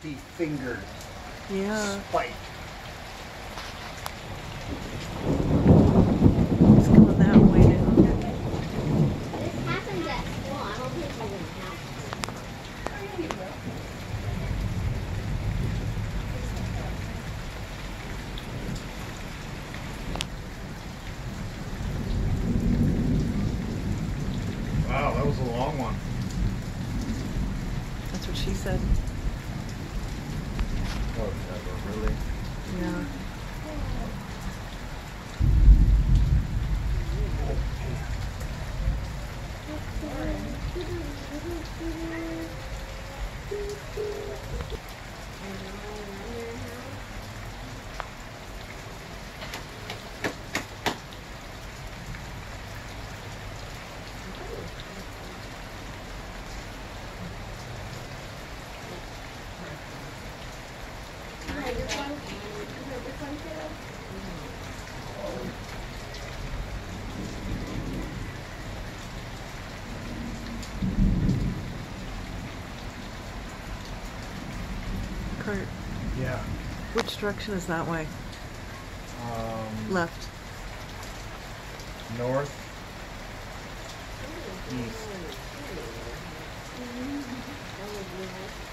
multi-fingered spike. It's going that way now. This happens at school. I don't think we're going to have Wow, that was a long one. That's what she said. Whatever, really? Yeah. Kurt, Yeah. which direction is that way? Left. North. East.